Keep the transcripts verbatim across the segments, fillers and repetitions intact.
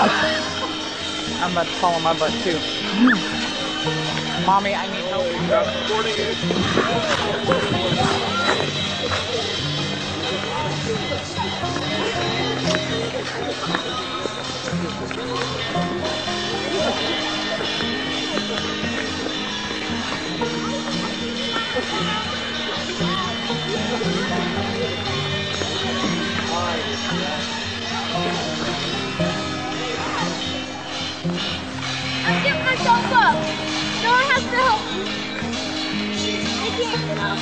I'm about to fall on my butt too. Mommy, I need help. I'm getting myself up. No one has to help me. I can't get up.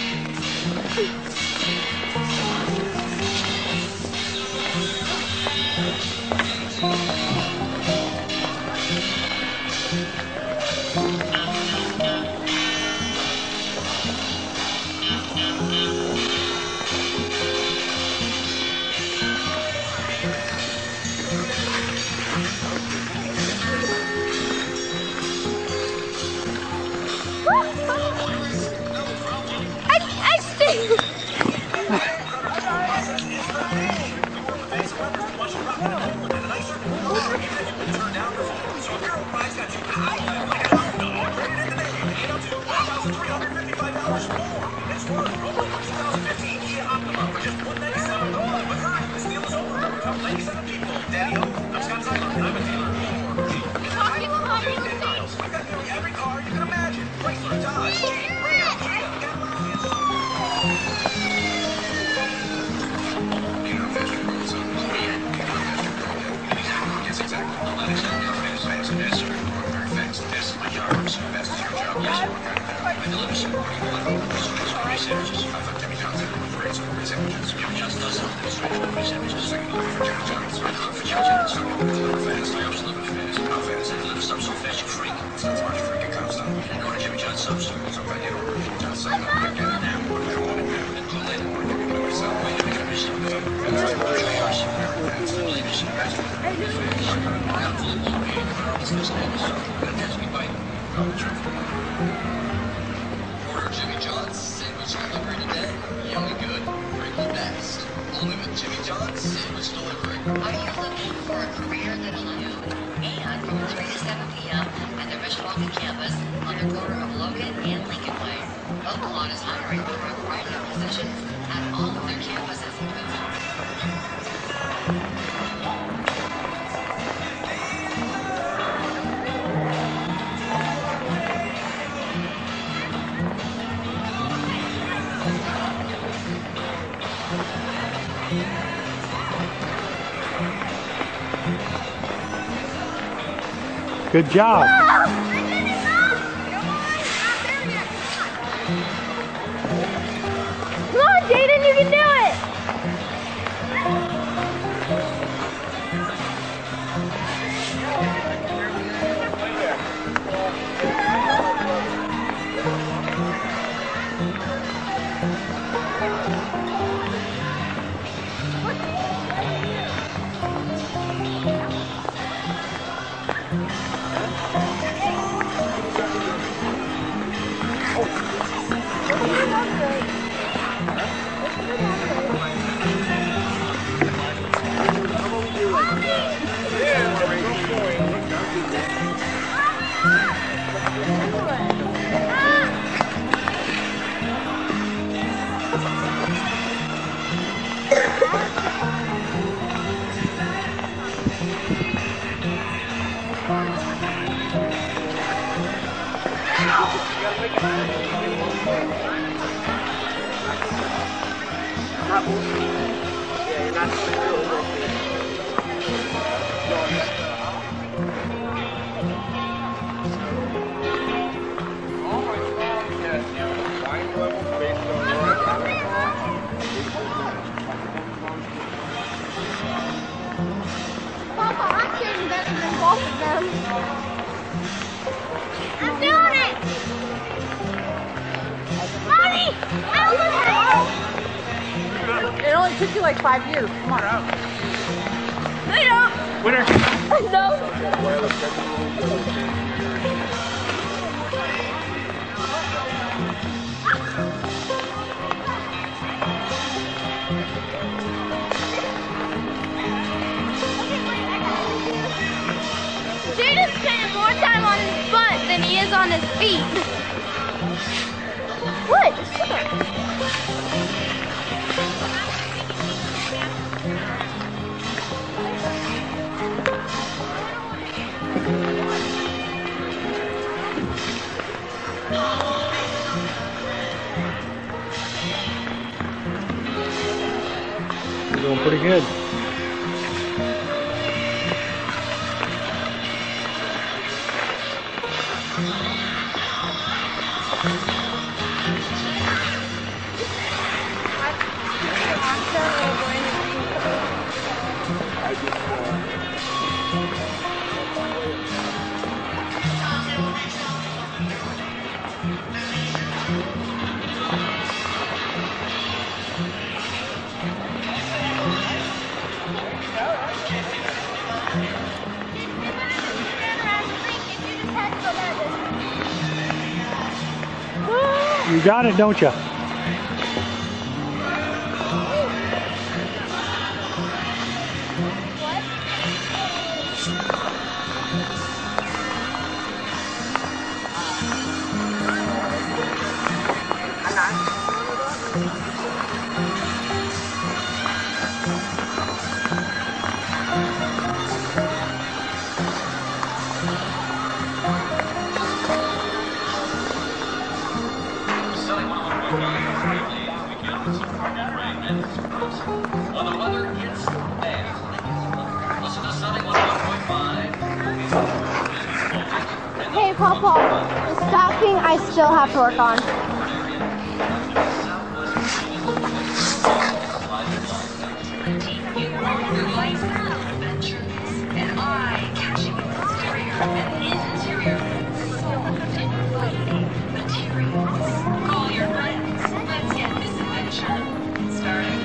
I, I stink. Order Jimmy John's sandwich delivery today. Young and good, greatly best. Only with Jimmy John's sandwich delivery. Are you looking for a career that'll do? And from three to seven p m at the Mishawaka campus on the corner of Logan and Lincoln Way. Oaklawn is hiring for a variety of positions at all of their campuses. Good job. Come on, Jaden, you can do it. Papa, I'm getting better than both of them. I'm doing it! Mommy! Help us! It only took you like five years. Come on. I know! Winner. No! on his feet. What? You're doing pretty good. You got it, don't you? Well, the weather is bad. Listen to Sunny one point five. Hey, Papa, the stocking I still have to work on. You want your life full of adventures, and eye-catching exterior and interior full of inviting materials. Call your friends. Let's get this adventure started.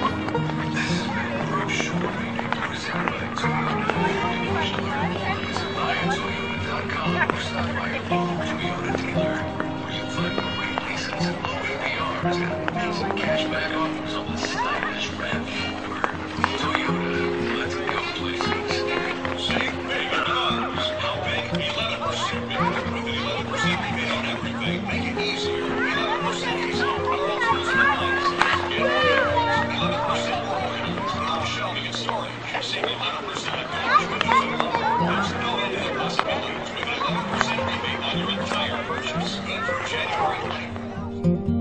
Cashback offers on the stylish RAV four. Toyota, let's go places. Save big on others. How big? eleven percent big. With eleven percent rebate on everything. Make it easier. eleven percent discount on all first lines. eleven percent more items. All shelving and storage. Save eleven percent on There's no end to the possibilities with eleven percent rebate on your entire purchase. Even for January.